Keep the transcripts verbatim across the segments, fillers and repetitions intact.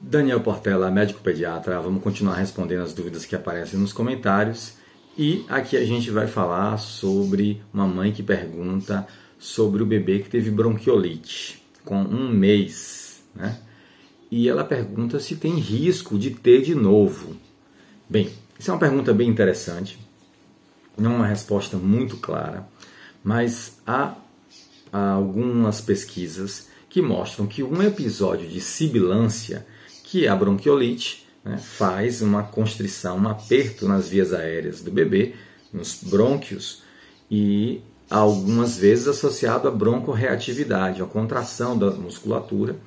Daniel Portela, médico pediatra, vamos continuar respondendo as dúvidas que aparecem nos comentários. E aqui a gente vai falar sobre uma mãe que pergunta sobre o bebê que teve bronquiolite com um mês, né? E ela pergunta se tem risco de ter de novo. Bem, isso é uma pergunta bem interessante, não é uma resposta muito clara, mas há, há algumas pesquisas que mostram que um episódio de sibilância, que é a bronquiolite, né, faz uma constrição, um aperto nas vias aéreas do bebê, nos brônquios, e algumas vezes associado à broncorreatividade, a contração da musculatura,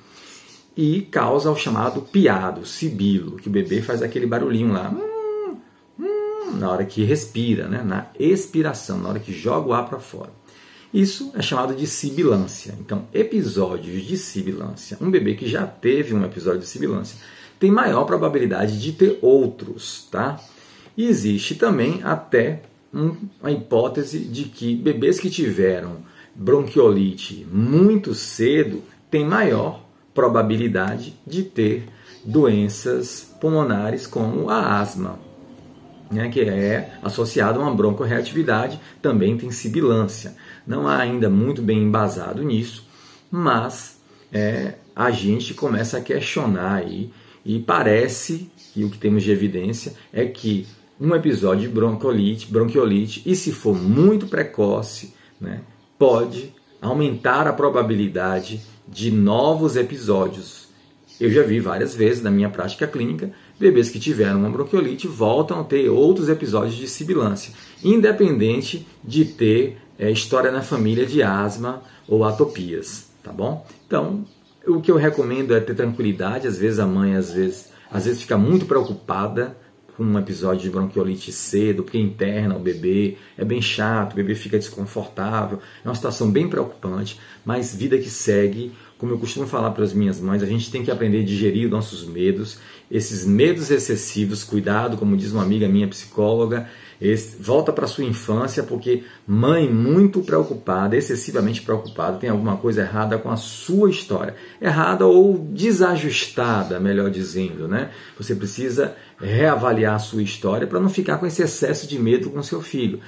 e causa o chamado piado, sibilo, que o bebê faz aquele barulhinho lá, hum, hum, na hora que respira, né, na expiração, na hora que joga o ar para fora. Isso é chamado de sibilância. Então, episódios de sibilância, um bebê que já teve um episódio de sibilância, tem maior probabilidade de ter outros, tá? E existe também até um, uma hipótese de que bebês que tiveram bronquiolite muito cedo têm maior probabilidade de ter doenças pulmonares como a asma, né, que é associado a uma broncorreatividade, também tem sibilância. Não há ainda muito bem embasado nisso, mas é, a gente começa a questionar aí, e parece que o que temos de evidência é que um episódio de bronquiolite, bronquiolite e se for muito precoce, né, pode aumentar a probabilidade de novos episódios. Eu já vi várias vezes na minha prática clínica, bebês que tiveram uma bronquiolite voltam a ter outros episódios de sibilância, independente de ter é, história na família de asma ou atopias, tá bom? Então, o que eu recomendo é ter tranquilidade. Às vezes a mãe às vezes, às vezes fica muito preocupada com um episódio de bronquiolite cedo, porque interna o bebê, é bem chato, o bebê fica desconfortável, é uma situação bem preocupante, mas vida que segue. Como eu costumo falar para as minhas mães, a gente tem que aprender a digerir os nossos medos, esses medos excessivos, cuidado, como diz uma amiga minha psicóloga, esse, volta para a sua infância, porque mãe muito preocupada, excessivamente preocupada, tem alguma coisa errada com a sua história. Errada ou desajustada, melhor dizendo, né? Você precisa reavaliar a sua história para não ficar com esse excesso de medo com seu filho.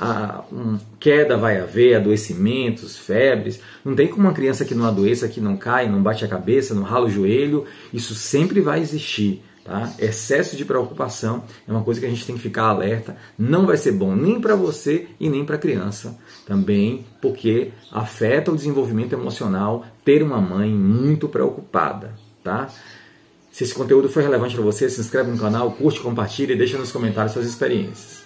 A um, queda vai haver, adoecimentos, febres. Não tem como uma criança que não adoeça, que não cai, não bate a cabeça, não rala o joelho. Isso sempre vai existir, tá? Excesso de preocupação é uma coisa que a gente tem que ficar alerta. Não vai ser bom nem para você e nem para a criança também, porque afeta o desenvolvimento emocional ter uma mãe muito preocupada, tá? Se esse conteúdo foi relevante para você, se inscreve no canal, curte, compartilha e deixa nos comentários suas experiências.